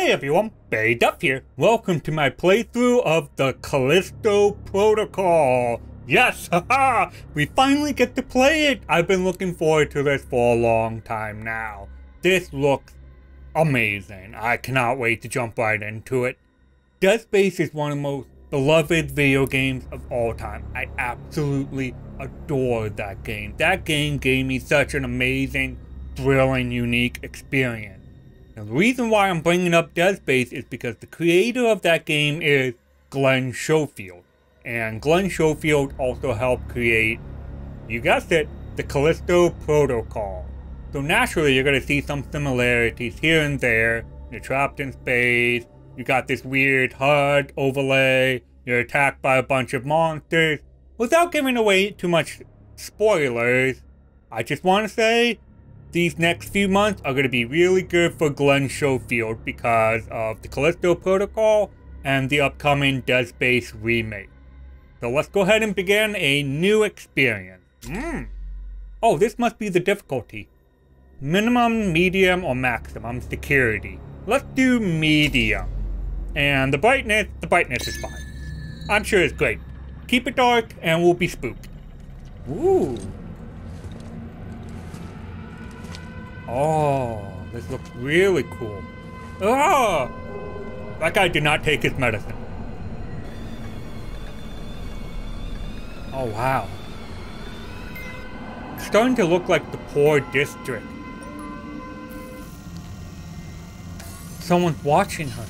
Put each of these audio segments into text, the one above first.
Hey everyone, Barry Duff here. Welcome to my playthrough of the Callisto Protocol. Yes, haha! We finally get to play it! I've been looking forward to this for a long time now. This looks amazing. I cannot wait to jump right into it. Dead Space is one of the most beloved video games of all time. I absolutely adore that game. That game gave me such an amazing, thrilling, unique experience. Now, the reason why I'm bringing up Dead Space is because the creator of that game is Glenn Schofield. And Glenn Schofield also helped create, you guessed it, the Callisto Protocol. So naturally you're going to see some similarities here and there. You're trapped in space, you got this weird HUD overlay, you're attacked by a bunch of monsters. Without giving away too much spoilers, I just want to say, these next few months are going to be really good for Glenn Schofield because of the Callisto Protocol and the upcoming Dead Space remake. So let's go ahead and begin a new experience. Oh, this must be the difficulty. Minimum, medium, or maximum security. Let's do medium. And the brightness is fine. I'm sure it's great. Keep it dark and we'll be spooked. Ooh. Oh, this looks really cool. Ah! That guy did not take his medicine. Oh, wow. It's starting to look like the poor district. Someone's watching her.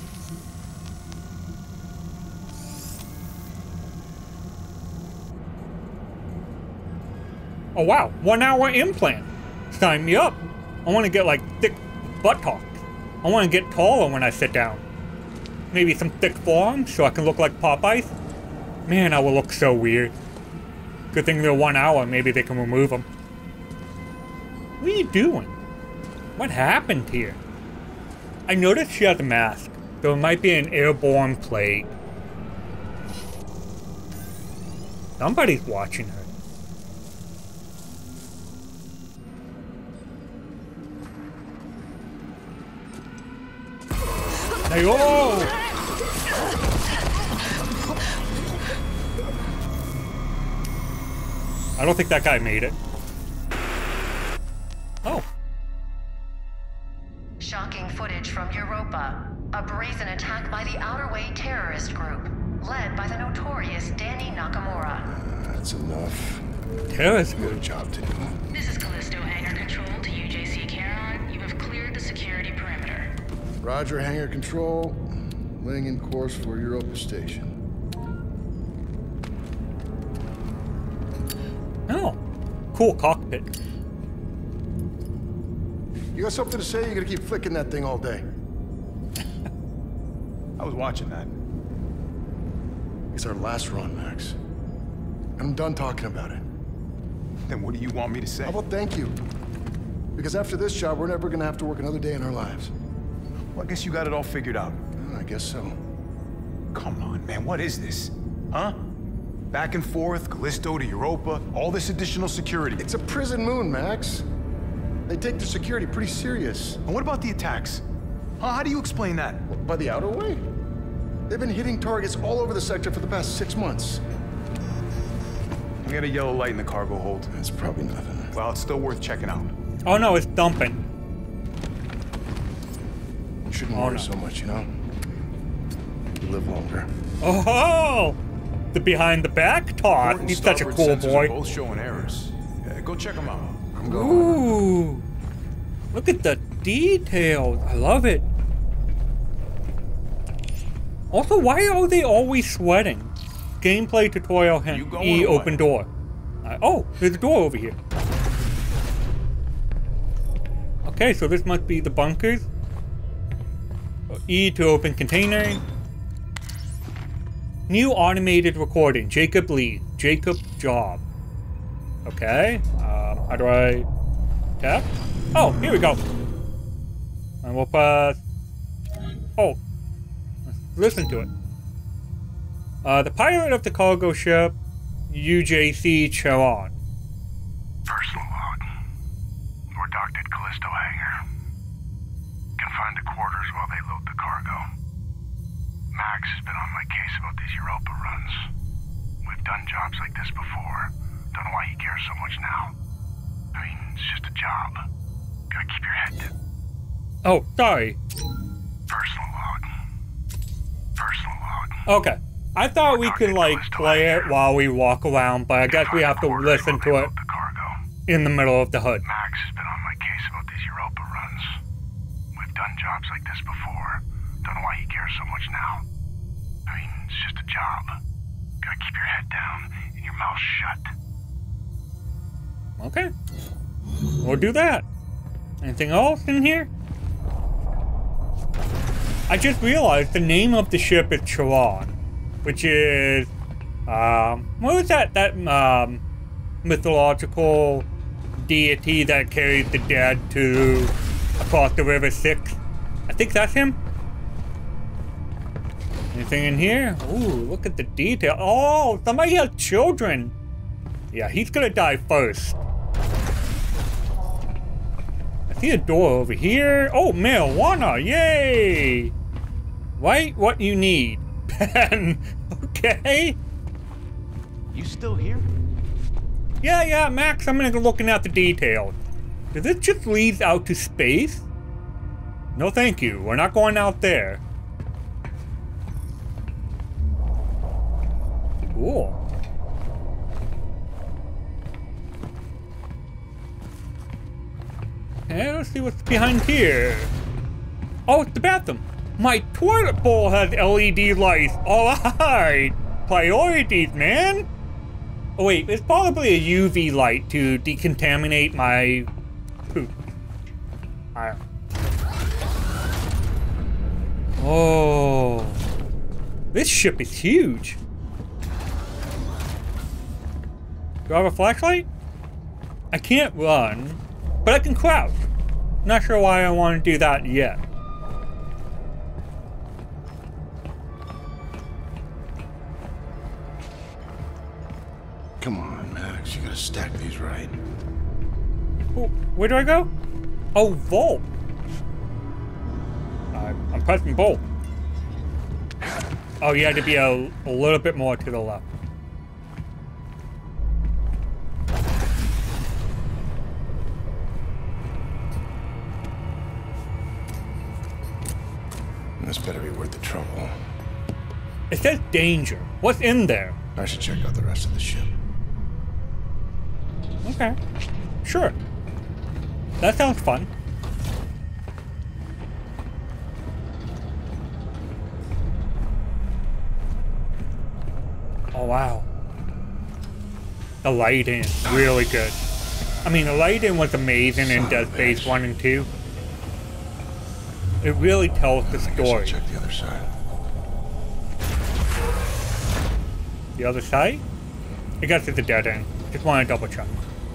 Oh, wow. 1 hour implant. Sign me up. I want to get like thick buttocks. I want to get taller when I sit down. Maybe some thick forearms so I can look like Popeyes. Man, I will look so weird. Good thing they're 1 hour, maybe they can remove them. What are you doing? What happened here? I noticed she has a mask, so it might be an airborne plague. Somebody's watching her. Hey, oh! I don't think that guy made it. Oh. Shocking footage from Europa. A brazen attack by the Outer Way terrorist group, led by the notorious Danny Nakamura. That's enough. Terrorist We got a group. job to do. This is Callisto Hangar Control to UJC Charon. You have cleared the security perimeter. Roger, hangar control. Laying in course for Europa Station. Oh. Cool cockpit. You got something to say? You gotta keep flicking that thing all day. I was watching that. It's our last run, Max. And I'm done talking about it. Then what do you want me to say? How about thank you? Because after this job, we're never gonna have to work another day in our lives. Well, I guess you got it all figured out. I guess so. Come on, man, what is this? Huh? Back and forth, Callisto to Europa, all this additional security. It's a prison moon, Max. They take their security pretty serious. And what about the attacks? Huh? How do you explain that? By the Outer Way? They've been hitting targets all over the sector for the past 6 months. We got a yellow light in the cargo hold. That's probably nothing. Well, it's still worth checking out. Oh no, it's dumping. You shouldn't Oh, worry no. so much, you know? You live longer. Oh! The behind the back Todd. Port and He's such a starboard cool sensors boy. are both showing errors. Go check them out. I'm going. Ooh. Look at the details. I love it. Also, why are they always sweating? Gameplay tutorial hint. You going E or what? open door. Oh, there's a door over here. Okay, so this must be the bunkers. E to open container. New automated recording. Jacob Lee. Jacob Job. Okay. How do I tap? Oh, here we go. And we'll press. Oh. Listen to it. The pilot of the cargo ship UJC Charon. Personal log. We're docked at Callisto Hangar. confined to quarters while they load the cargo. Max has been on my case about these Europa runs. We've done jobs like this before. Don't know why he cares so much now. I mean, it's just a job. Gotta keep your head down. Oh, sorry. Personal log. Personal log. Okay. I thought we could, like, play it while we walk around, but I guess we have to listen to it in the middle of the hood. Max has been on my case about these Europa runs. We've done jobs like this before. Don't know why he cares so much now. I mean, it's just a job. Gotta keep your head down and your mouth shut. Okay. We'll do that. Anything else in here? I just realized the name of the ship is Charon, which is, what was that? That, mythological deity that carries the dead to across the River Styx. I think that's him. Anything in here? Ooh, look at the detail. Oh, somebody has children. Yeah, he's gonna die first. I see a door over here. Oh, marijuana, yay! Right, what you need. Pen, okay. You still here? Yeah, Max, I'm gonna go looking at the details. Does this just lead out to space? No thank you, we're not going out there. Cool. Okay, let's see what's behind here. Oh, it's the bathroom. My toilet bowl has LED lights. Alright. Priorities, man. Oh wait, it's probably a UV light to decontaminate my poop. Oh. This ship is huge. Do I have a flashlight? I can't run, but I can crouch. Not sure why I want to do that yet. Come on, Max. You gotta stack these right. Oh, where do I go? Oh, Volt. I'm pressing Volt. Oh, you had to be a little bit more to the left. This better be worth the trouble. It says danger. What's in there? I should check out the rest of the ship. Okay. Sure. That sounds fun. Oh, wow. The lighting is really good. I mean, the lighting was amazing in Dead Space 1 and 2. It really tells the story. Check the other side. The other side? I guess it's a dead end. Just want to double check.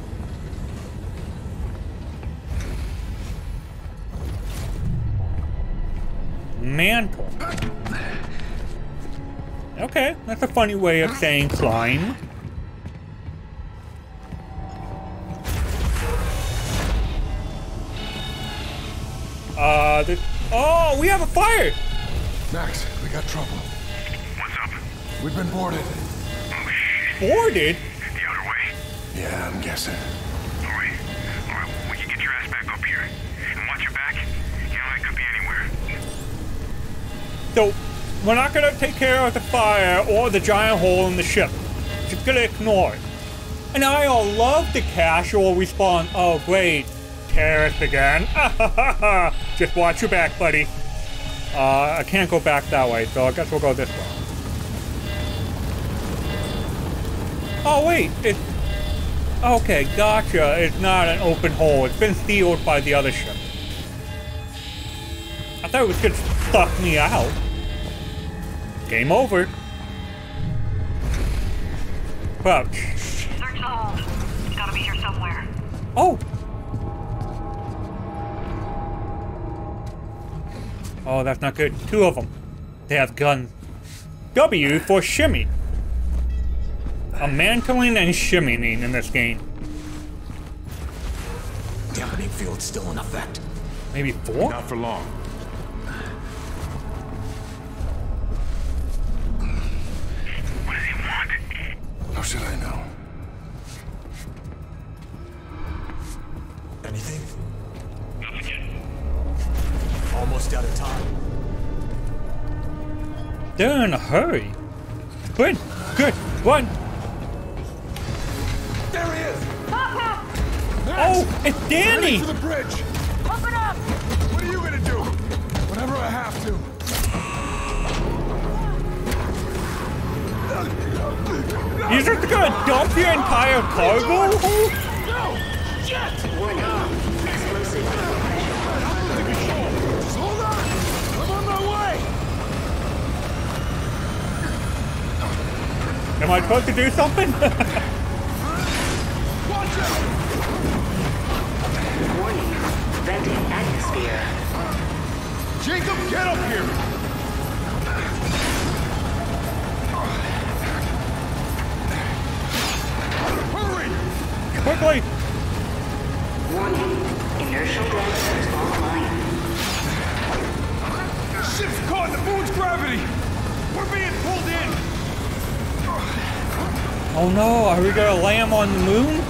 Mantle. Okay, that's a funny way of saying climb. Oh, we have a fire! Max, we got trouble. What's up? We've been boarded. Oh, shit. Boarded? The outer way? Yeah, I'm guessing. All right, well, you get your ass back up here. And watch your back. You know, it could be anywhere. So, we're not gonna take care of the fire or the giant hole in the ship. Just gonna ignore it. And I'll love the casual response. Oh, great. Terrorist again. Just watch your back, buddy. I can't go back that way, so I guess we'll go this way. Oh, wait. It's... Okay, gotcha. It's not an open hole. It's been sealed by the other ship. I thought it was gonna suck me out. Game over. Crouch. Search the hold. It's gotta be here somewhere. Oh! Oh, that's not good. Two of them. They have guns. W for shimmy. I'm mantling and shimmying in this game. Dampening field's still in effect. Maybe 4? Not for long. What does he want? How should I know? Anything? Almost out of time. They're in a hurry. Good, good, run. There he is! Oh, it's Danny. To the bridge! Open up! What are you gonna do? Whatever I have to. You're just gonna dump your entire cargo? No! Shit! Explosive. Just hold on! I'm on my way! Am I supposed to do something? Watch out! Warning. Venting atmosphere. Jacob, get up here! Hurry! Quickly. Warning. Inertial dampers online. Ship's caught in the moon's gravity! We're being pulled in! Oh no, are we gonna land on the moon?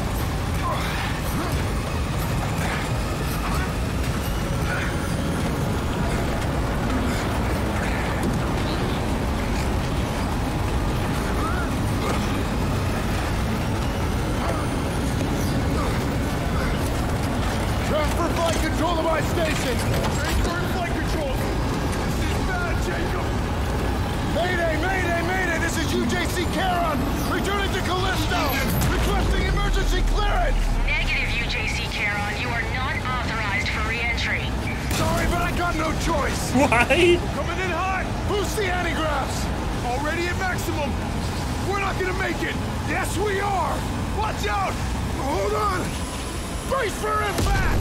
Transfer flight control to my station! Transfer flight control! This is bad, Jacob! Mayday, mayday, mayday! This is UJC Charon! Returning to Callisto! Requesting emergency clearance! Negative, UJC Charon. You are not authorized for re-entry. Sorry, but I got no choice! Why? Coming in hot! Who's the antigraphs? Already at maximum! We're not gonna make it! Yes, we are! Watch out! Hold on! Brace for impact!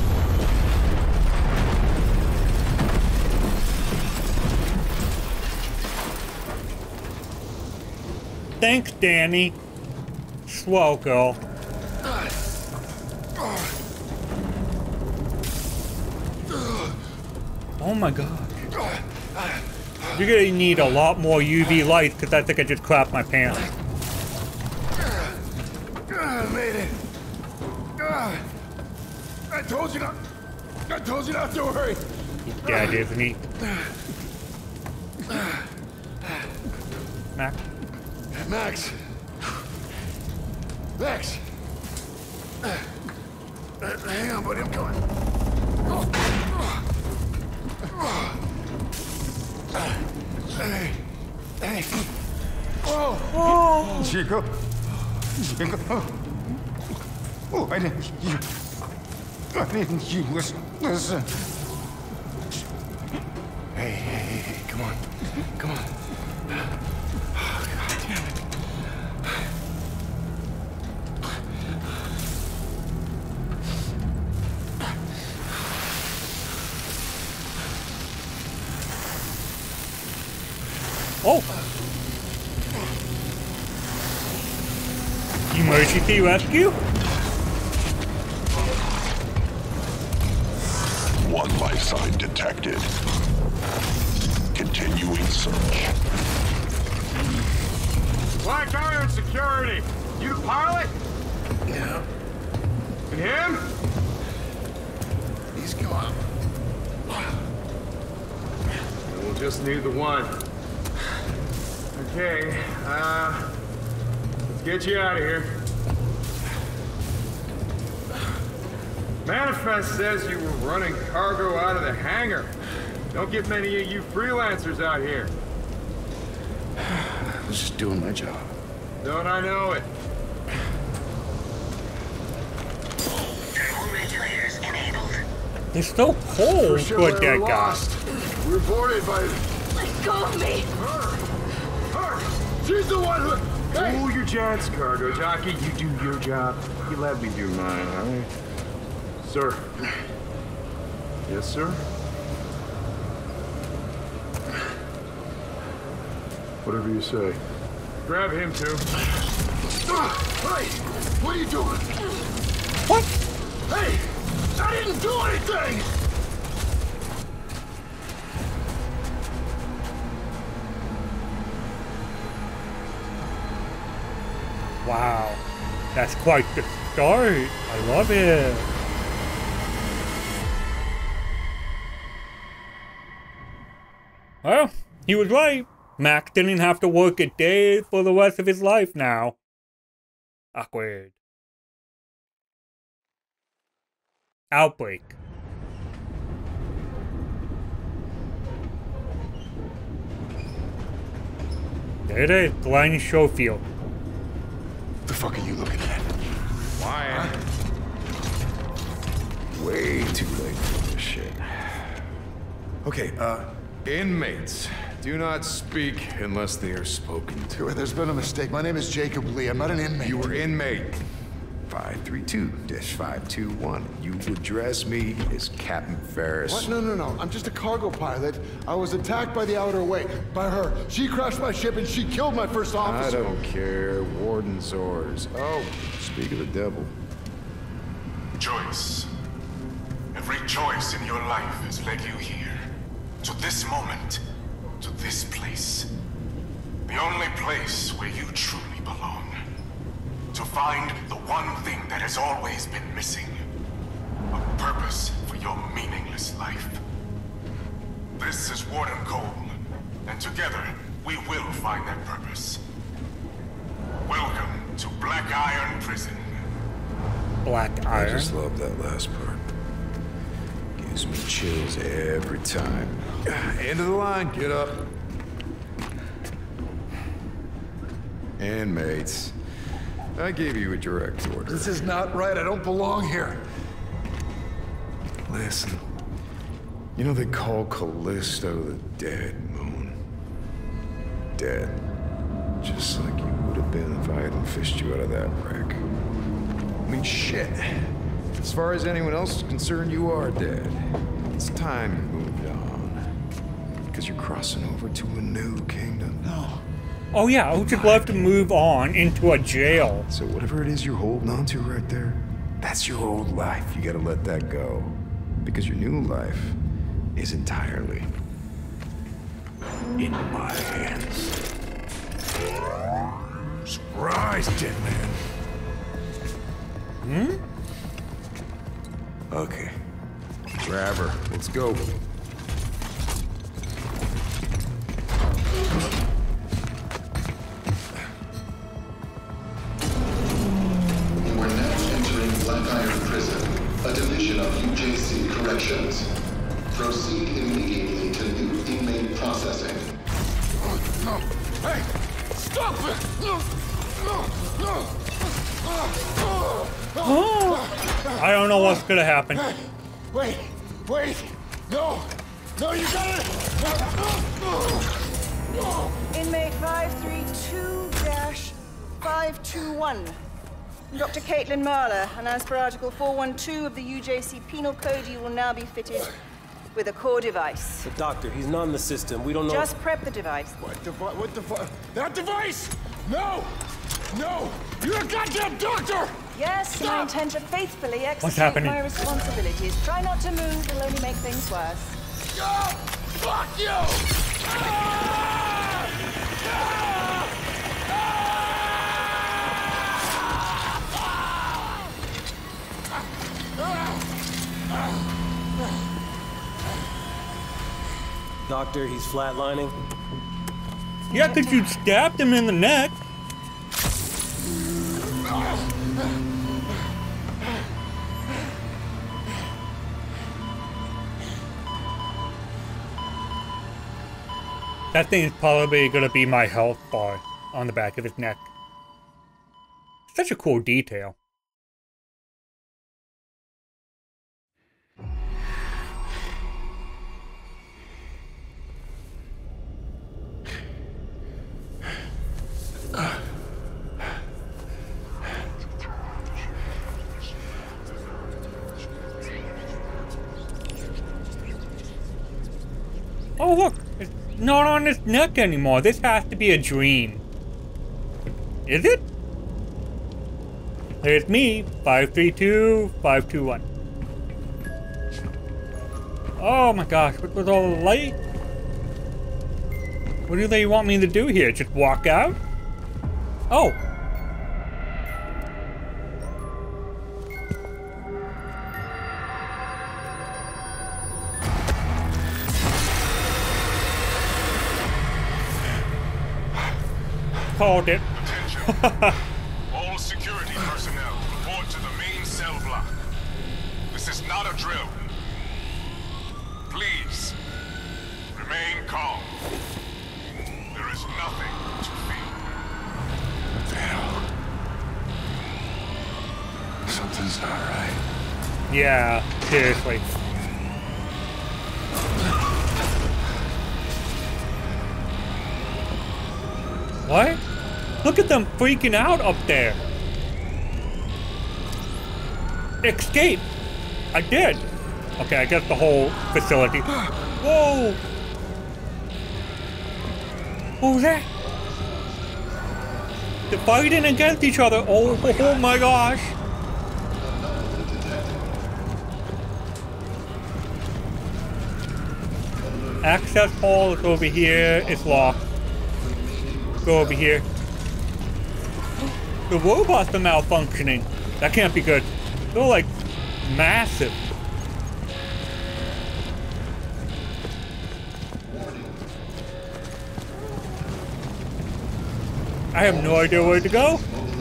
Thanks, Danny. Swell, girl. Oh my god. You're gonna need a lot more UV lights because I think I just crapped my pants. Made it. I told you not to worry. He's dead, isn't he? Mac? Max. Max. Hang on, buddy, I'm coming. Hey. Hey. Oh. Chico? Chico? Why didn't you listen? Hey, come on. Come on. Oh, God damn it. Oh! Emergency rescue? One life sign detected. Continuing search. Black Iron Security. You the pilot? Yeah. And him? He's gone. We'll just need the one. Okay, let's get you out of here. Manifest says you were running cargo out of the hangar. Don't get many of you freelancers out here. I was just doing my job. Don't I know it? Thermal regulators enabled. It's so cold Sure, for a dead we're guy. lost. We were boarded by Let go of me! her. She's the one who... Hey! Cool your jets, cargo jockey. You do your job. You let me do mine, all right? Sir. Yes, sir? Whatever you say. Grab him, too. Hey! What are you doing? What? Hey! I didn't do anything! Wow. That's quite the start. I love it. Well, he was right. Max didn't have to work a day for the rest of his life now. Awkward. Outbreak. There it is, Glenn Schofield. What the fuck are you looking at? Why? Way too late for this shit. Okay, Inmates, do not speak unless they are spoken to. there's been a mistake. My name is Jacob Lee. I'm not an inmate. You were inmate 532-521. You address me as Captain Ferris. What? No. I'm just a cargo pilot. I was attacked by the Outer Way. By her. She crashed my ship and she killed my first officer. I don't care. Warden's orders. Oh, speak of the devil. Choice. Every choice in your life has led you here. To this moment. To this place. The only place where you truly belong. To find the one thing that has always been missing. A purpose for your meaningless life. This is Warden Cole, and together we will find that purpose. Welcome to Black Iron Prison. Black I Iron. just love that last part. Gives me chills every time. End of the line, get up. Inmates, I gave you a direct order. This is not right. I don't belong here. Listen, you know they call Callisto the dead moon. Dead. Just like you would have been if I hadn't fished you out of that wreck. I mean, shit. As far as anyone else is concerned, you are dead. It's time you moved on. Because you're crossing over to a new kingdom. No. Oh yeah, I would just love to move on into a jail. So whatever it is you're holding on to right there, that's your old life. You gotta let that go. Because your new life is entirely in my hands. Surprise, dead man. Okay. Grab her. Let's go. You are now entering Black Iron Prison, a division of UJC Corrections. Proceed immediately to new inmate processing. No. Hey! Stop it! I don't know what's gonna happen. Wait! No, you got it! Inmate 532-521. Dr. Caitlin Marler, and as per Article 412 of the UJC Penal Code, you will now be fitted with a core device. The doctor, he's not in the system. We don't know. Just prep the device. What the fuck? That device! No! You're a goddamn doctor! Yes, I intend to faithfully execute happening? my responsibilities. Try not to move, it'll only make things worse. Oh, fuck you! Doctor, he's flatlining. Yeah, because you stabbed him in the neck. That thing is probably gonna be my health bar on the back of his neck. Such a cool detail. Oh look, it's not on his neck anymore. This has to be a dream. Is it? There's me, 532-521. Oh my gosh, what was all the light? What do they want me to do here? Just walk out? Oh. called it. Attention. All security personnel, report to the main cell block. This is not a drill. Please, remain calm. There is nothing to fear. What the hell? Something's not right. Yeah, seriously. What? Look at them freaking out up there. Escape! I did. Okay, I guess the whole facility. Whoa! What was that? They're fighting against each other. Oh my gosh. Access hall is over here. It's locked. Go over here. The robots are malfunctioning. That can't be good. They're like massive. I have no idea where to go.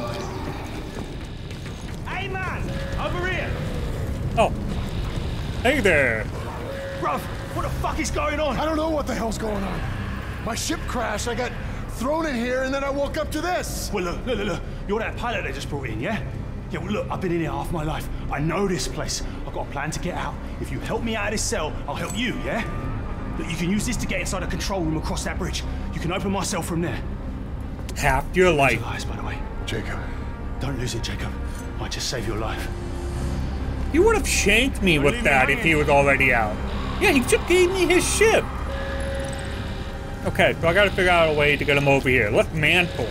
Hey man, over here. Oh. Hey there. Bruv, what the fuck is going on? I don't know what the hell's going on. My ship crashed, I got thrown in here, and then I woke up to this. Well, look. You're that pilot they just brought in, yeah? Yeah, well, look, I've been in here half my life. I know this place. I've got a plan to get out. If you help me out of this cell, I'll help you, yeah? Look, you can use this to get inside a control room across that bridge. You can open my cell from there. Half your life. Eyes, by the way. Jacob. Don't lose it, Jacob. Might just save your life. He would have shanked me with that if he was already out. Yeah, he just gave me his ship. Okay, so I gotta figure out a way to get him over here. Let's mantle.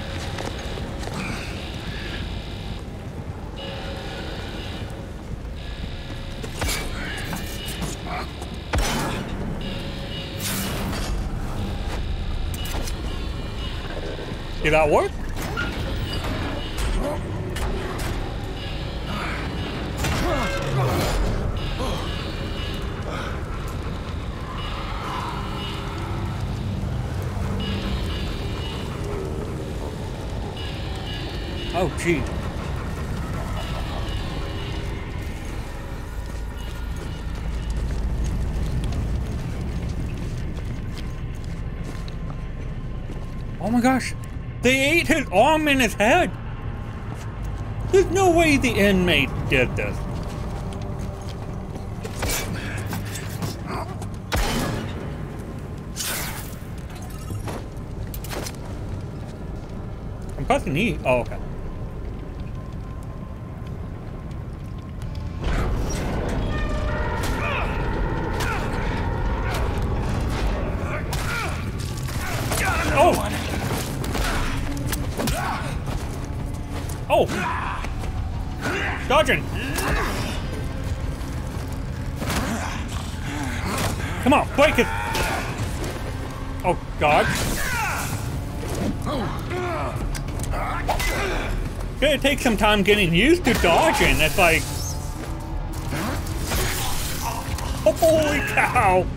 Did that work? Oh, gee. Oh my gosh. They ate his arm and his head. There's no way the inmate did this. I'm pressing E. Oh, okay. Oh! Oh! Dodging! Come on, break it! Oh, God. Gonna take some time getting used to dodging. It's like... Holy cow!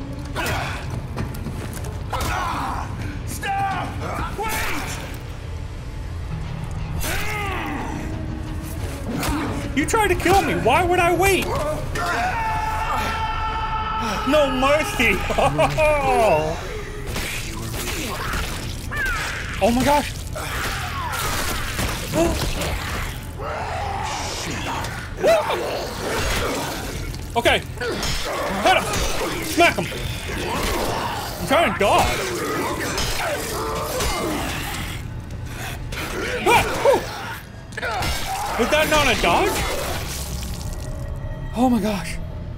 Stop! Wait! You tried to kill me. Why would I wait? No mercy. Oh my gosh. Okay. Hit him. Smack him. I'm trying to dodge. Was that not a dodge? Oh my gosh.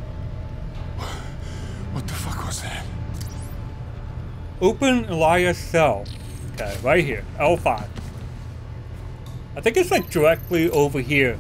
What the fuck was that? Open Elias cell. Okay, right here. L5. I think it's like directly over here.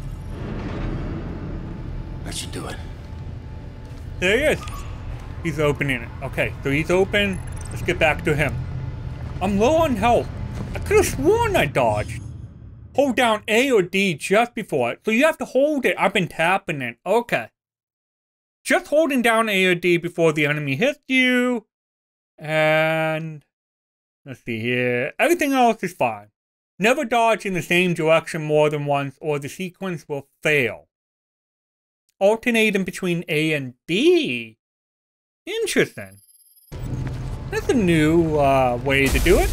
That should do it. There he is. He's opening it. Okay, so he's open. Let's get back to him. I'm low on health. I could have sworn I dodged. Hold down A or D just before it. So you have to hold it. I've been tapping it. Okay. Just holding down A or D before the enemy hits you. And let's see here. Everything else is fine. Never dodge in the same direction more than once or the sequence will fail. Alternating between A and B. Interesting. That's a new way to do it.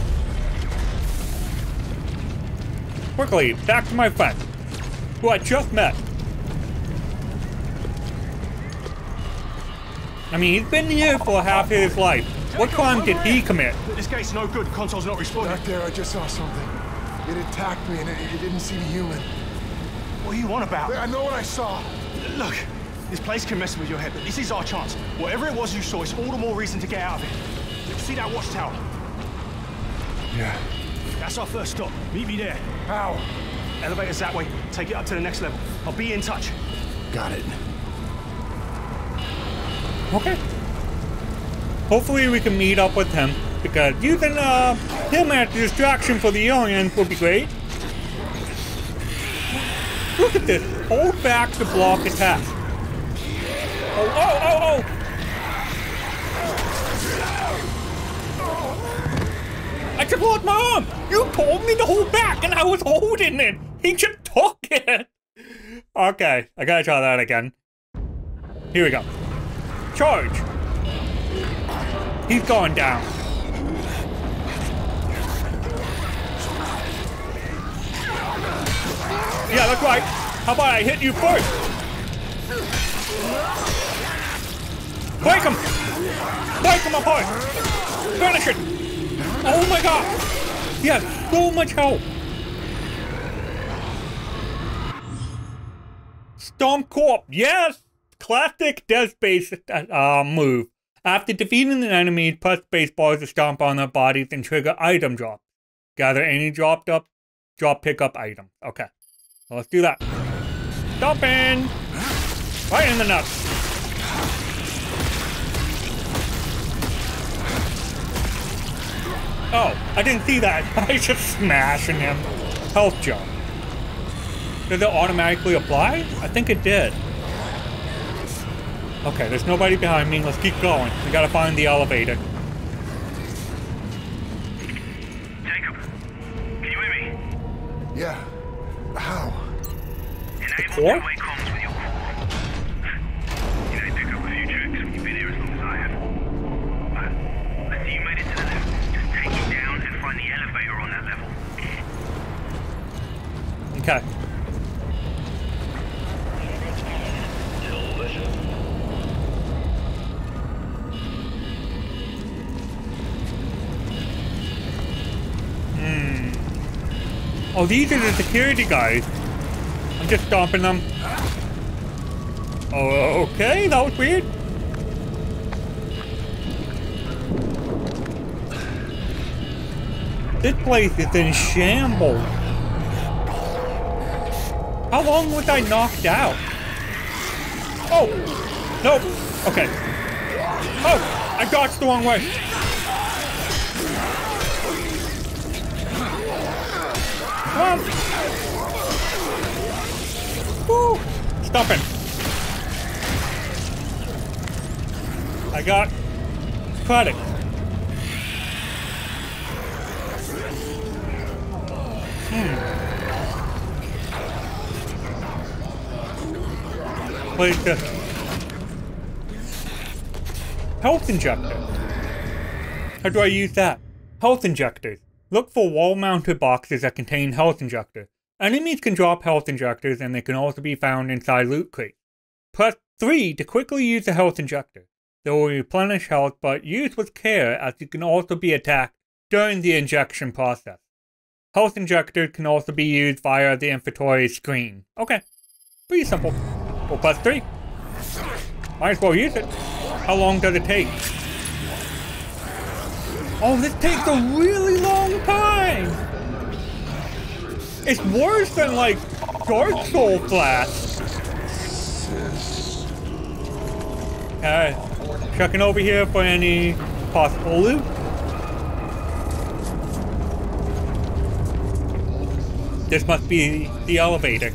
Quickly, back to my friend, who I just met. I mean, he's been here for half his life. What crime did he commit? This gate's no good. Console's not responding. Back there, I just saw something. It attacked me and it didn't seem human. What are you on about? I know what I saw. Look, this place can mess with your head, but this is our chance. Whatever it was you saw, it's all the more reason to get out of it. See that watchtower? Yeah. That's our first stop. Meet me there. How? Elevator's that way. Take it up to the next level. I'll be in touch. Got it. Okay. Hopefully we can meet up with him, because using him as a distraction for the aliens would be great. Look at this. Hold back to block attack. Oh. I just lost my arm. You told me to hold back and I was holding it. He just took it. Okay, I gotta try that again. Here we go. Charge. He's going down. Yeah, that's right. How about I hit you first? Break him! Break him apart! Finish it! Oh my god! He has so much health! Stomp Corp, yes! Classic Dead Space move. After defeating an enemy, press spacebar to stomp on their bodies and trigger item drop. Gather any drop pickup item. Okay. So let's do that. Stomping! Right in the nuts. Oh, I didn't see that. I was just smashing him. Health jump. Did it automatically apply? I think it did. Okay, there's nobody behind me. Let's keep going. We gotta find the elevator. Jacob, can you hear me? Yeah. How? Enable core? two-way comms with your core. You know, pick up a few tricks when you've been here as long as I have. I see you made it to the left. Just take it down and find the elevator on that level. Okay. Oh, these are the security guys. I'm just stomping them. Oh, okay, that was weird. This place is in shambles. How long was I knocked out? Oh, nope. Okay. Oh, I dodged the wrong way. Come on. Woo! Stomping. I got credit. Place this. Health injector. How do I use that? Health injectors. Look for wall-mounted boxes that contain health injectors. Enemies can drop health injectors and they can also be found inside loot crates. Press 3 to quickly use the health injector. They will replenish health, but use with care as you can also be attacked during the injection process. Health injectors can also be used via the inventory screen. Okay, pretty simple. We'll press 3. Might as well use it. How long does it take? Oh, this takes a really long time! It's worse than, like, Dark Soul Flash. Alright, checking over here for any possible loot. This must be the elevator.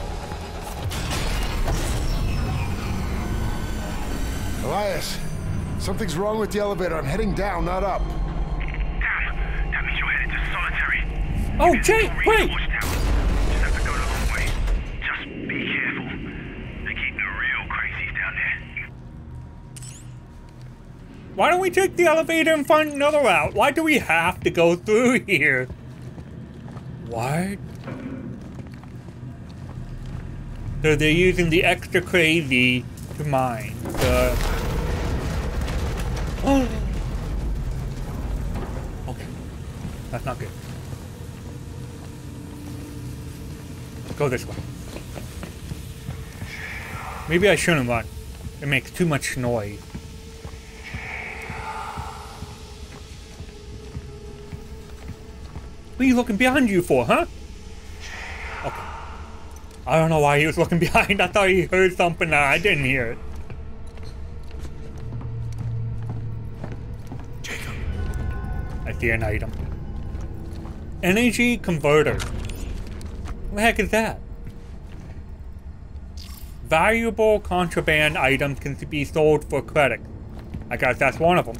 Elias, Something's wrong with the elevator. I'm heading down, not up. Damn, that means you're headed to solitary. Oh, Jake, wait! Just have to go the long way. Just be careful. They're keeping the real crazies down there. Why don't we take the elevator and find another route? Why do we have to go through here? What? So they're using the extra crazy to mine the... Oh. Okay. That's not good. Go this way. Maybe I shouldn't run. It makes too much noise. What are you looking behind you for, huh? Okay. I don't know why he was looking behind. I thought he heard something. I didn't hear it. Jacob. I see an item. Energy converter. What the heck is that? Valuable contraband items can be sold for credit. I guess that's one of them.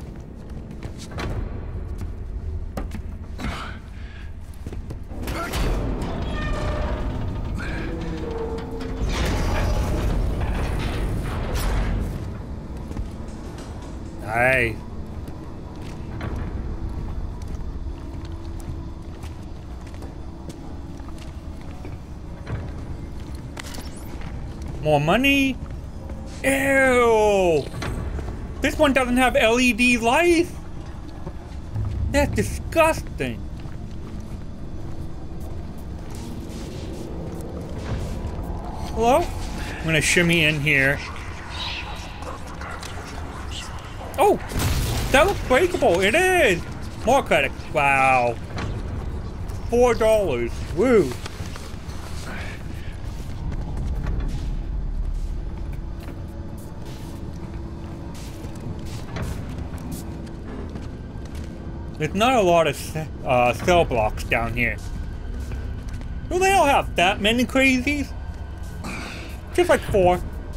Nice. More money? Ew! This one doesn't have LED lights? That's disgusting. Hello? I'm gonna shimmy in here. Oh! That looks breakable. It is! More credit. Wow. $4. Woo. There's not a lot of cell blocks down here. Do they all have that many crazies? Just like 4.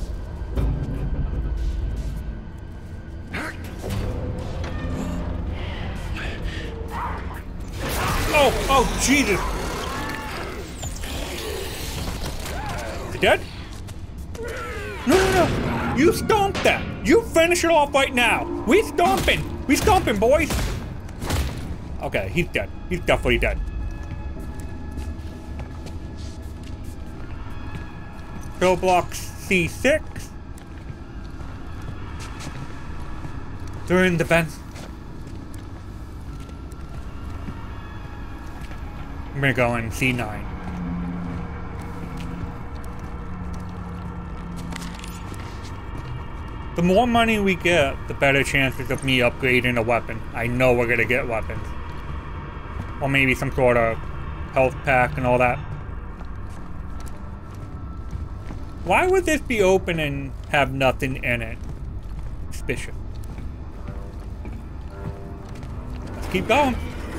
Oh, Jesus! Is he dead? No. You stomp that! You finish it off right now! We stomping, boys! Okay, he's dead. He's definitely dead. Cell block C6. They're in the vent. I'm gonna go in C9. The more money we get, the better chances of me upgrading a weapon. I know we're gonna get weapons. Or maybe some sort of health pack and all that. Why would this be open and have nothing in it? Suspicious. Let's keep going.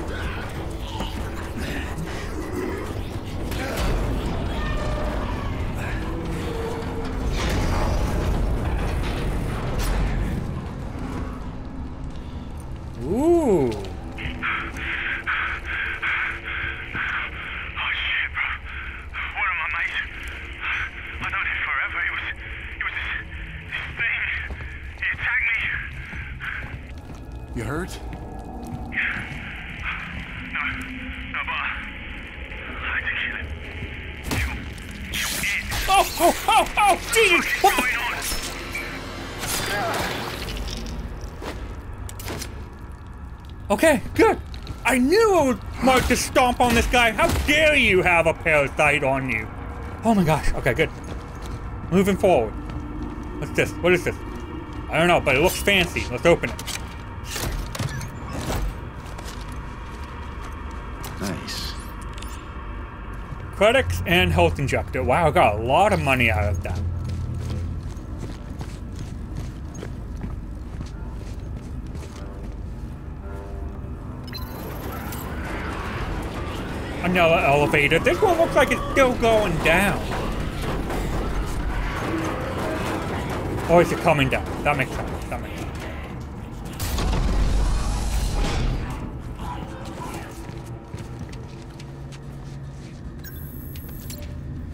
Ooh. You hurt? No, but I had to kill him. Oh, Jesus! What going on? Okay, good. I knew I would mark to stomp on this guy. How dare you have a parasite on you? Oh my gosh. Okay, good. Moving forward. What's this? What is this? I don't know, but it looks fancy. Let's open it. Nice. Credits and health injector. Wow, I got a lot of money out of that. Another elevator. This one looks like it's still going down. Or is it coming down? That makes sense. That makes sense.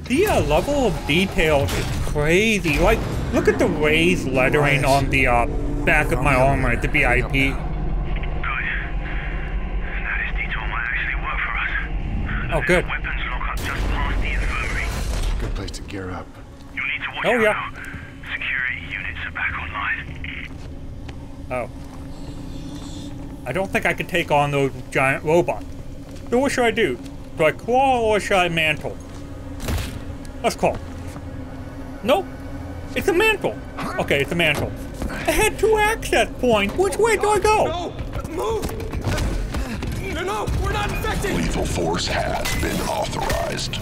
The level of detail is crazy. Like, look at the raised lettering on the back of my armor at the VIP. Good. Now this detour might actually work for us. Oh, good. Weapons lock up just past the infirmary. Good place to gear up. You need to watch Oh, out yeah. now. Security units are back online. Oh. I don't think I can take on those giant robots. So what should I do? Do I crawl or should I mantle? Let's crawl. Nope. It's a mantle. Okay, it's a mantle. I had 2 access points. Which way do I go? No! Move! No, we're not infected! Lethal force has been authorized.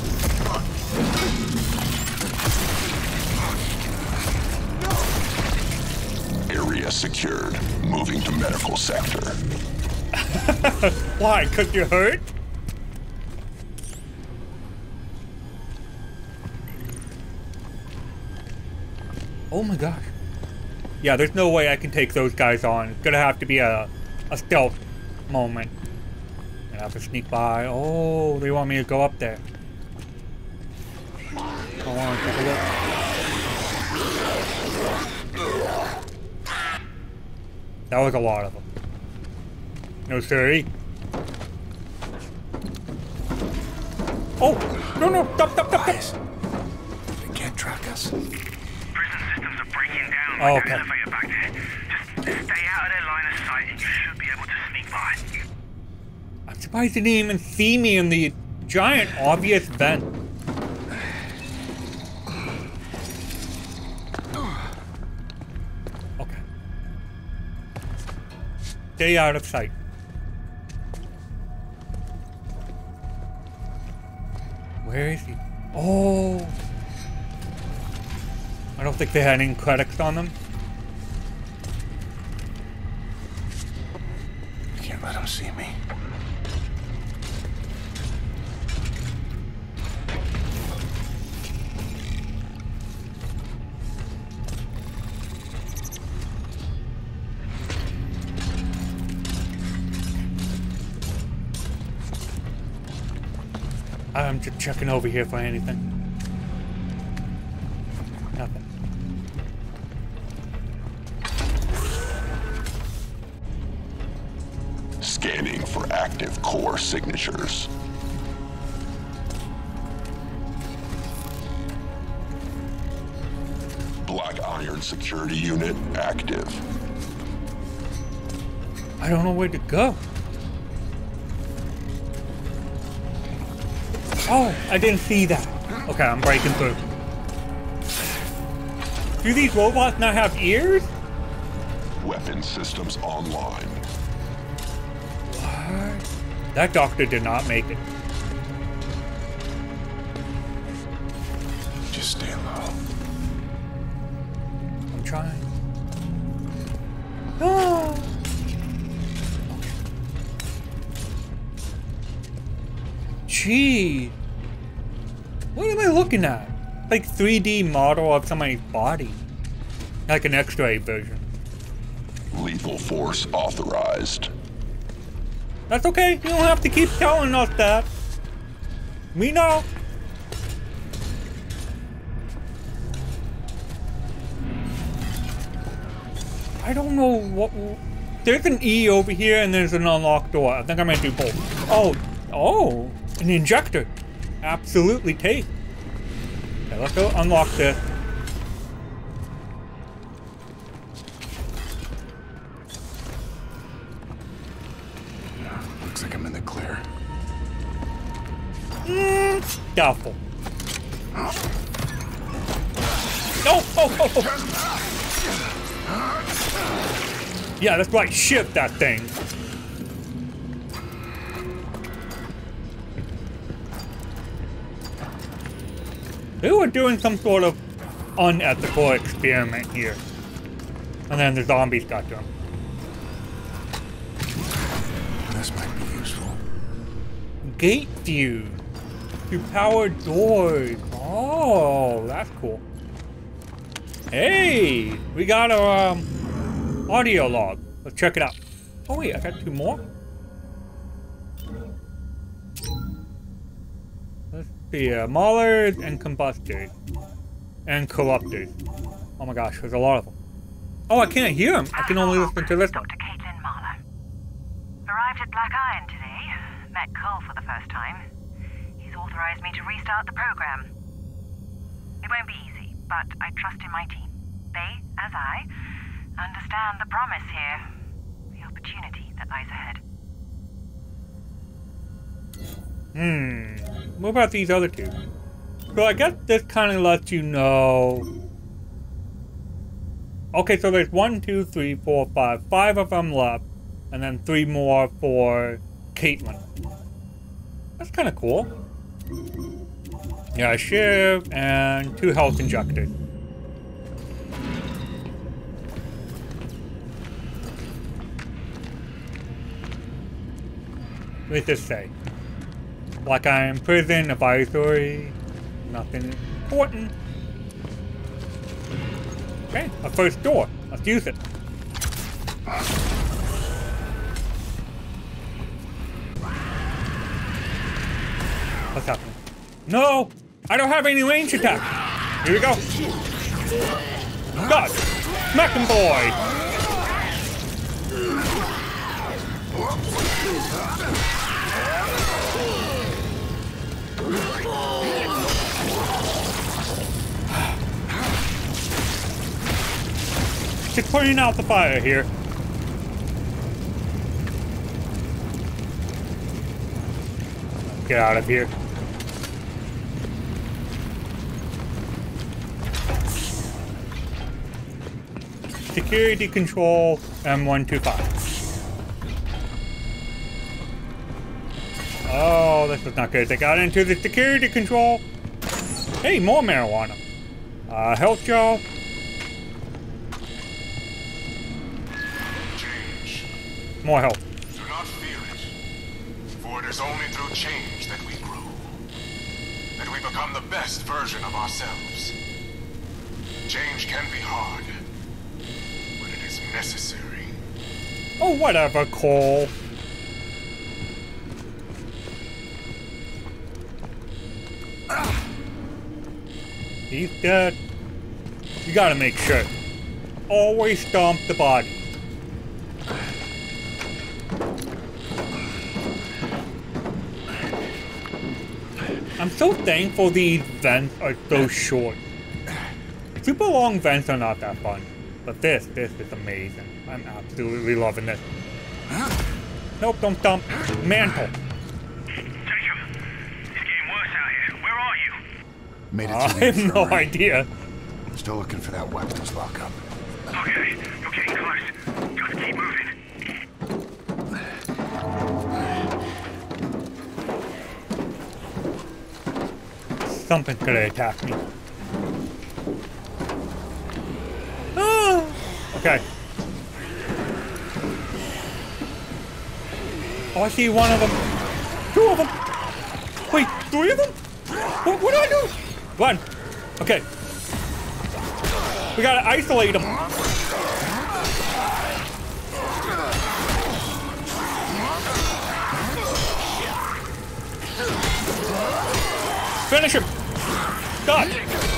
Area secured. Moving to medical sector. Why? 'Cause you're hurt? Oh my gosh. Yeah, there's no way I can take those guys on. It's gonna have to be a stealth moment. I have to sneak by. Oh, they want me to go up there. I want to take a look. That was a lot of them. No, sorry. Oh! No, stop! They can't track us. Prison systems are breaking down Oh, like okay. that elevator back there. Just stay out of their line of sight and you should be able to sneak by. I'm surprised they didn't even see me in the giant obvious vent. Okay. Stay out of sight. Where is he? Oh! I don't think they had any credits on them. I can't let them see me. I'm just checking over here for anything. Nothing. Scanning for active core signatures. Black Iron security unit active. I don't know where to go. Oh, I didn't see that. Okay, I'm breaking through. Do these robots not have ears? Weapon systems online. What? That doctor did not make it. Just stay low. I'm trying. Oh. Gee. What am I looking at? Like 3D model of somebody's body. Like an X-ray version. Lethal force authorized. That's okay. You don't have to keep telling us that. We know. I don't know what... There's an E over here and there's an unlocked door. I think I might do both. Oh, an injector. Absolutely take. Okay, let's go unlock this. Looks like I'm in the clear. Doubtful. No! Oh. Yeah, that's right. Shift that thing. They were doing some sort of unethical experiment here. And then the zombies got to them. This might be useful. Gate fuse. To power doors. Oh, that's cool. Hey, we got our audio log. Let's check it out. Oh wait, I got 2 more? here? Maulers and combustors. And corruptors. Oh my gosh, there's a lot of them. Oh, I can't hear him. I can only listen to this one. Dr. Caitlin Mahler. Arrived at Black Iron today. Met Cole for the first time. He's authorized me to restart the program. It won't be easy, but I trust in my team. They, as I, understand the promise here. The opportunity that lies ahead. What about these other two? So I guess this kind of lets you know... Okay, so there's 1, 2, 3, 4, 5. 5 of them left. And then 3 more for Caitlin. That's kind of cool. Yeah, a shiv and 2 health injectors. What does this say? Black Iron Prison Advisory. Nothing important. Okay, a first door. Let's use it. What's happening? No! I don't have any range attack! Here we go! God! Smack him, boy! Just putting out the fire here. Get out of here. Security control M125. Oh, this was not good. They got into the security control. Hey, more marijuana. Health gel. More health. Do not fear it, for it is only through change that we grow, that we become the best version of ourselves. Change can be hard, but it is necessary. Oh, whatever, Cole. He's dead. You gotta make sure. Always stomp the body. I'm so thankful these vents are so short. Super long vents are not that fun. But this is amazing. I'm absolutely loving this. Nope, don't stomp. Mantle. Jacob, it's getting worse out here. Where are you? Made it to I have no idea. Still looking for that weapons lockup. Okay, you're getting close. Just keep moving. Something's gonna attack me. Ah! Okay. Oh, I see one of them. 2 of them. Wait, 3 of them? What do I do? Run. Okay. We gotta isolate them. Finish him. God.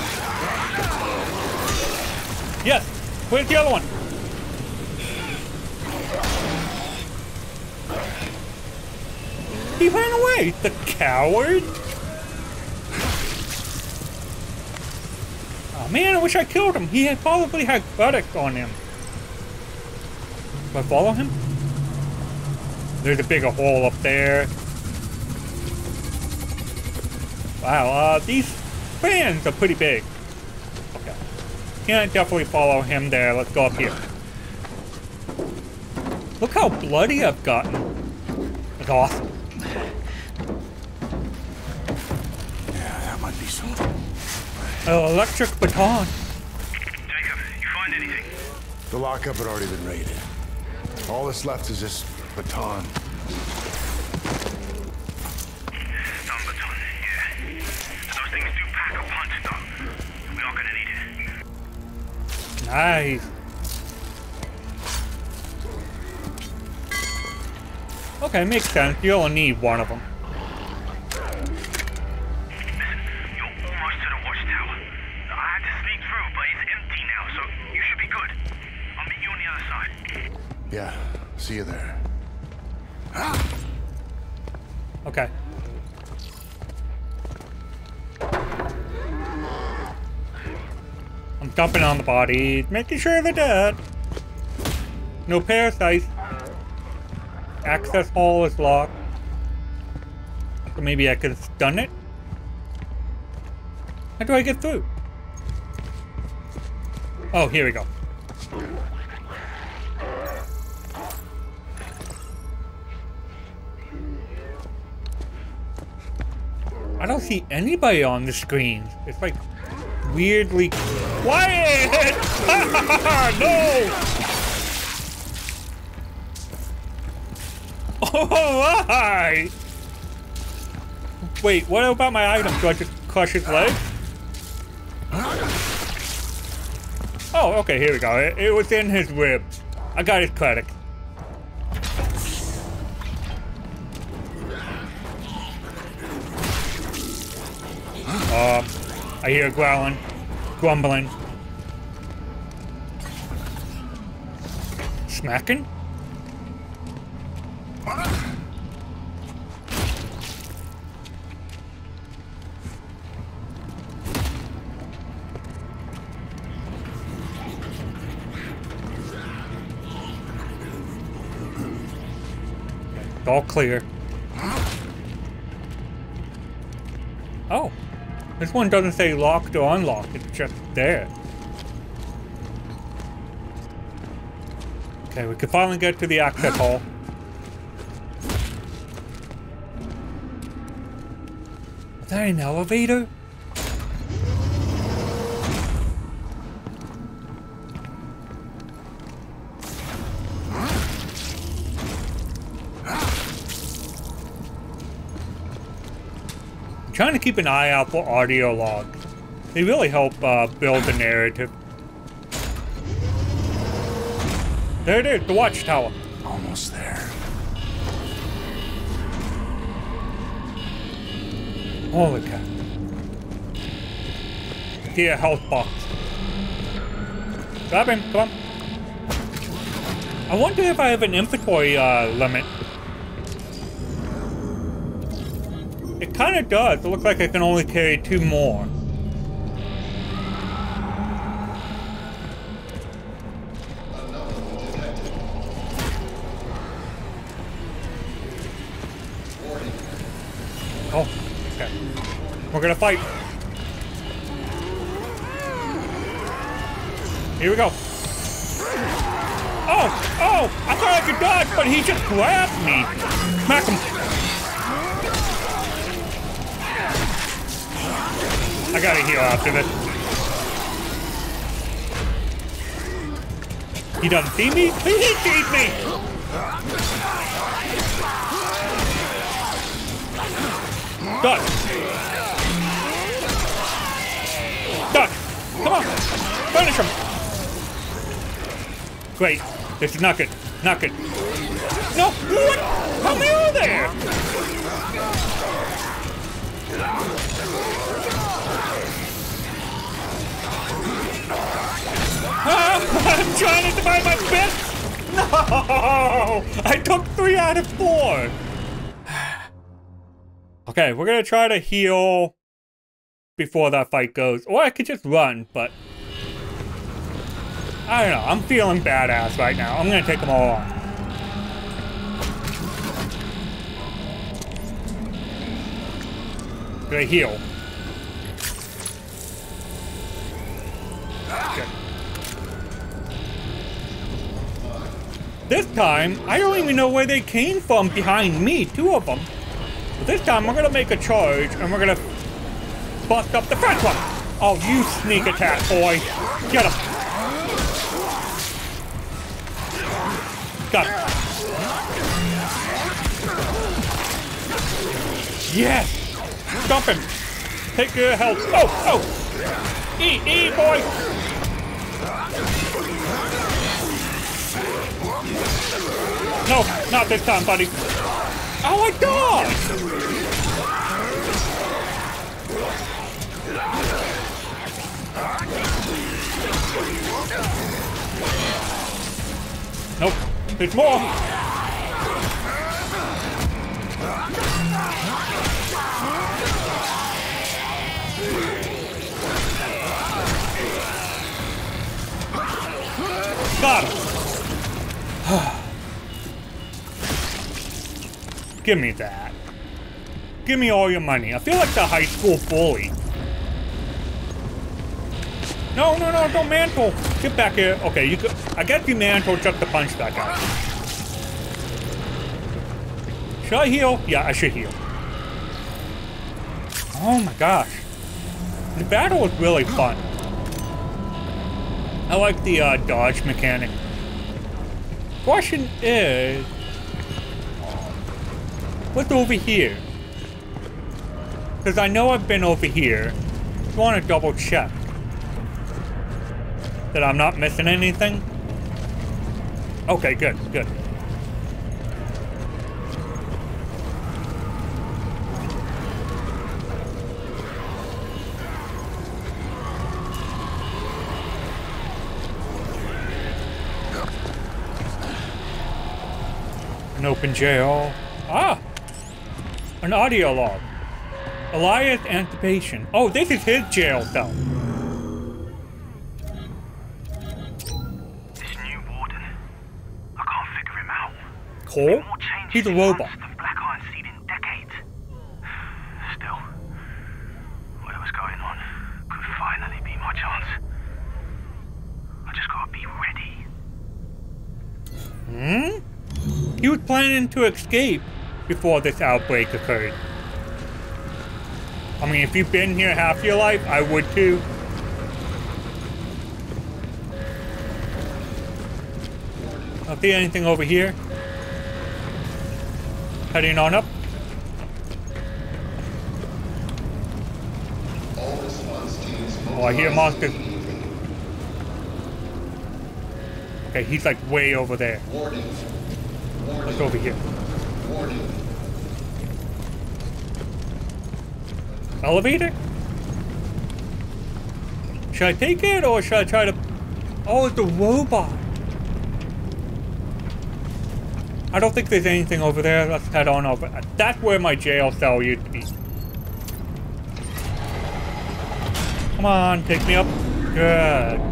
Yes. Where's the other one? He ran away. The coward. Oh man, I wish I killed him. He had probably had buttocks on him. Do I follow him? There's a bigger hole up there. Wow, these fans are pretty big. Okay. Can't definitely follow him there. Let's go up here. Look how bloody I've gotten. That's awesome. Yeah, that might be something. Electric baton. Jacob, you find anything? The lockup had already been raided. All that's left is this baton. Stun baton, yeah. Those things do pack a punch, though. We're not gonna need it. Nice. Okay, makes sense. You only need one of them. There's Yeah, see you there. Okay. I'm dumping on the bodies, making sure they're dead. No parasites. Access hall is locked. So maybe I could stun it? How do I get through? Oh, here we go. I don't see anybody on the screen. It's like weirdly quiet. No! Oh, why? Wait, what about my item? Do I just crush his leg? Oh, okay, here we go. It was in his rib. I got his credit. I hear growling, grumbling, smacking. It's all clear. Oh. This one doesn't say locked or unlocked, it's just there. Okay, we can finally get to the access hall. Is that an elevator? Trying to keep an eye out for audio logs. They really help build the narrative. There it is, the watchtower. Almost there. Holy cow. See a health box. Grab him, come on. I wonder if I have an inventory limit. It kind of does. It looks like I can only carry 2 more. Oh, okay. We're gonna fight. Here we go. Oh! I thought I could dodge, but he just grabbed me. Smack him. I gotta heal after this. He doesn't see me? He sees me! Duck! Duck! Come on! Finish him! Great. This is not good. Not good. No! What? Help me over there! I'm trying to divide my fist! No! I took 3 out of 4! Okay, we're gonna try to heal before that fight goes. Or I could just run, but I don't know. I'm feeling badass right now. I'm gonna take them all on. Gonna heal. Okay. This time, I don't even know where they came from behind me, 2 of them. But this time, we're gonna make a charge, and we're gonna bust up the first one. Oh, you sneak attack, boy. Get him. Got him. Yes! Dump him. Take your health. Oh! E, boy! No, not this time, buddy. Oh, I dodged! Nope. There's more! Got him! Give me that. Give me all your money. I feel like the high school bully. No, no, no, don't mantle. Get back here. Okay, you could. I guess you mantle just to punch that guy. Should I heal? Yeah, I should heal. Oh my gosh. The battle was really fun. I like the dodge mechanic. Question is, what's over here? Because I know I've been over here. I want to double check that I'm not missing anything. Okay, good, good. An open jail. Ah! An audio log. Elias Anticipation. Oh, this is his jail cell. This new warden. I can't figure him out. Cole? He's a robot. Than Black Iron's seen in decades. Still, whatever's going on could finally be my chance. I just gotta be ready. Hmm? He was planning to escape before this outbreak occurred. I mean, if you've been here half your life, I would too. Don't see anything over here. Heading on up. Oh, I hear monsters. Okay, he's like way over there. What's over here? Elevator? Should I take it or should I try to... Oh, it's a robot. I don't think there's anything over there. Let's head on over. That's where my jail cell used to be. Come on, take me up. Good.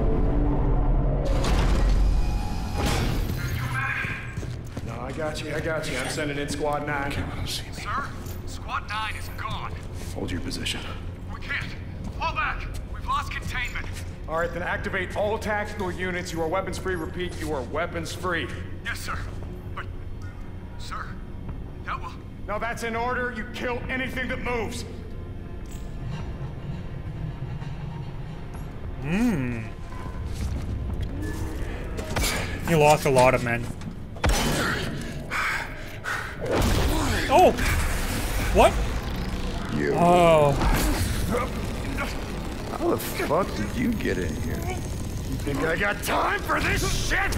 I got you. I'm sending in Squad 9. See me. Sir, Squad 9 is gone. Hold your position. We can't. Fall back. We've lost containment. All right, then activate all tactical units. You are weapons free. Repeat, you are weapons free. Yes, sir. But, sir, that will... No, that's in order. You kill anything that moves. You lost a lot of men. Oh! What? You. Oh. How the fuck did you get in here? You think I got time for this shit?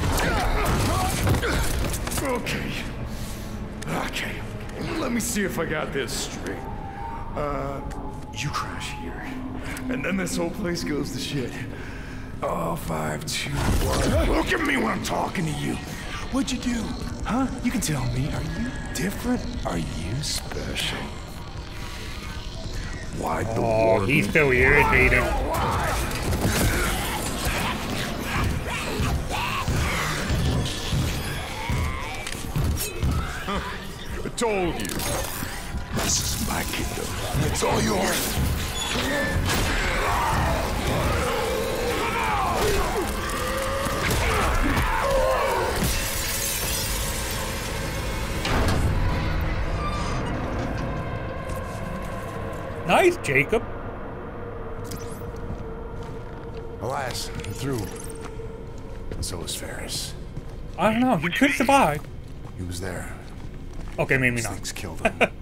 Okay. Let me see if I got this straight. You crash here. And then this whole place goes to shit. Oh, 5, 2, 1. Look at me when I'm talking to you. What'd you do? Huh? You can tell me. Are you different? Are you special? Why'd the war... he's so irritating. I told you. This is my kingdom. It's all yours. Nice, Jacob. Elias, I'm through. And so is Ferris. I don't know. He could survive. He was there. Okay, maybe These not. things killed him. You're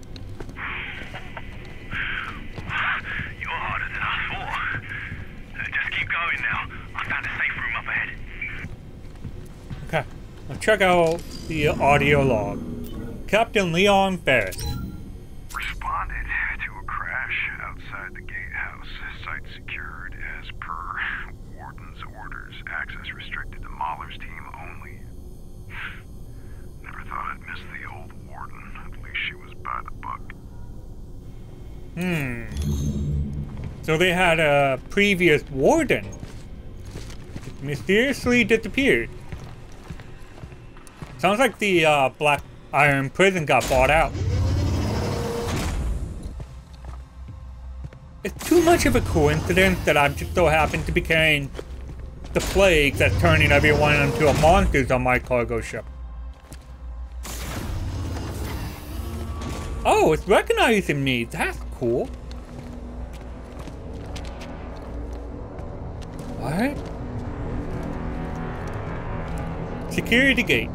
harder than us four. Just keep going now. I found a safe room up ahead. Okay. Let's check out the audio log. Captain Leon Ferris. Responded to a crash outside the gatehouse. Site secured as per Warden's orders. Access restricted to Mahler's team only. Never thought I'd miss the old warden. At least she was by the book. So they had a previous warden. It mysteriously disappeared. Sounds like the Black Iron prison got bought out. It's too much of a coincidence that I'm just so happen to be carrying the plague that's turning everyone into monsters on my cargo ship. Oh, it's recognizing me. That's cool. What? Security gate.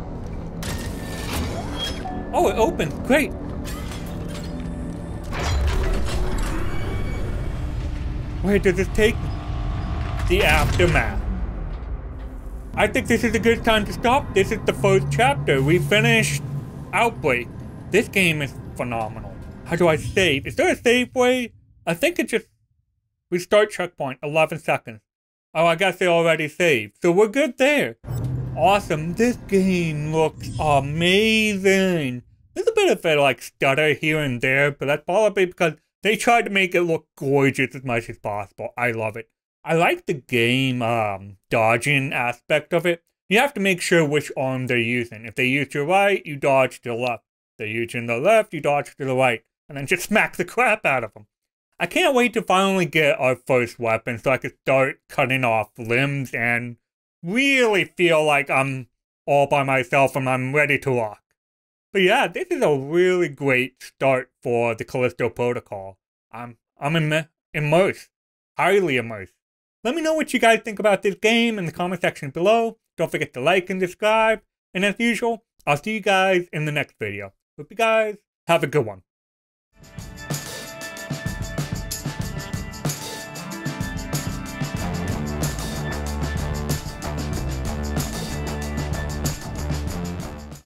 Oh, it opened. Great. Where does this take me? The aftermath. I think this is a good time to stop. This is the first chapter. We finished Outbreak. This game is phenomenal. How do I save? Is there a save way? I think it just... Restart checkpoint. 11 seconds. Oh, I guess they already saved. So we're good there. Awesome. This game looks amazing. There's a bit of a like stutter here and there, but that's probably because they tried to make it look gorgeous as much as possible. I love it. I like the game dodging aspect of it. You have to make sure which arm they're using. If they use your right, you dodge to the left. If they're using the left, you dodge to the right. And then just smack the crap out of them. I can't wait to finally get our first weapon so I can start cutting off limbs and really feel like I'm all by myself and I'm ready to rock. But yeah, this is a really great start for the Callisto Protocol. I'm immersed. Highly immersed. Let me know what you guys think about this game in the comment section below. Don't forget to like and subscribe. And as usual, I'll see you guys in the next video. Hope you guys have a good one.